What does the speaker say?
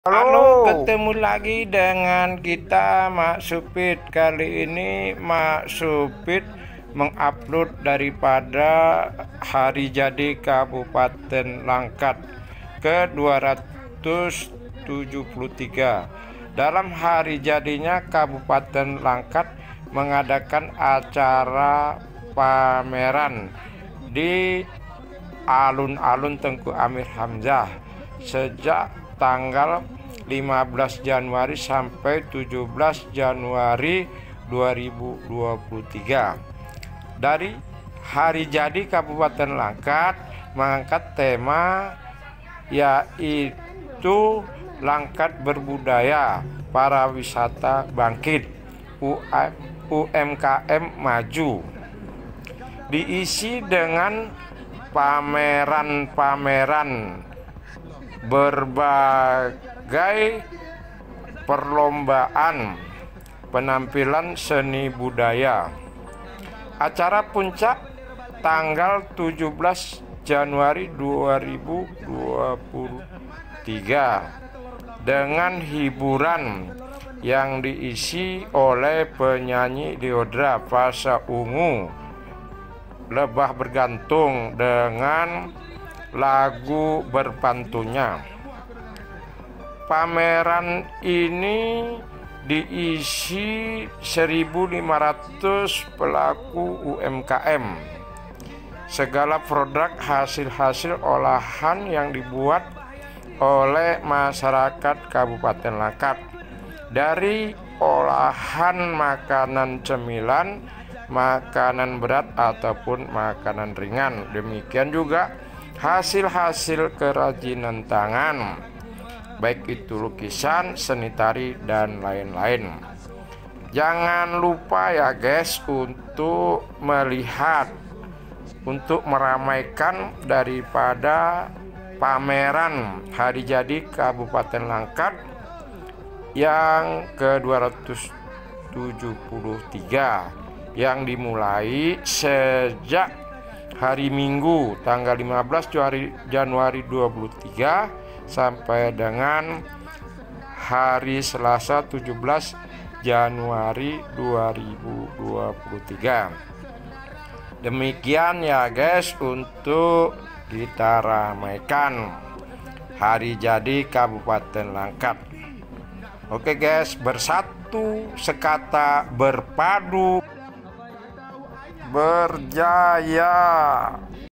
Halo, Halo, ketemu lagi dengan kita Mak Supit. Kali ini Mak Supit mengupload daripada hari jadi Kabupaten Langkat ke 273. Dalam hari jadinya Kabupaten Langkat mengadakan acara pameran di alun-alun Tengku Amir Hamzah sejak tanggal 15 Januari sampai 17 Januari 2023. Dari hari jadi Kabupaten Langkat mengangkat tema yaitu Langkat Berbudaya, para wisata bangkit, UMKM maju. Diisi dengan pameran-pameran berbagai perlombaan penampilan seni budaya. Acara puncak tanggal 17 Januari 2023 dengan hiburan yang diisi oleh penyanyi Diodra Fasa Ungu, Lebah Bergantung dengan lagu berpantunnya. Pameran ini diisi 1.500 pelaku UMKM. Segala produk hasil-hasil olahan yang dibuat oleh masyarakat Kabupaten Langkat, dari olahan makanan cemilan, makanan berat ataupun makanan ringan. Demikian juga hasil-hasil kerajinan tangan, baik itu lukisan, seni tari, dan lain-lain. Jangan lupa ya guys untuk melihat, untuk meramaikan daripada pameran hari jadi Kabupaten Langkat yang ke-273 yang dimulai sejak hari Minggu tanggal 15 Januari 2023 sampai dengan hari Selasa 17 Januari 2023. Demikian ya guys untuk kita ramaikan hari jadi Kabupaten Langkat. Oke guys, bersatu sekata, berpadu berjaya.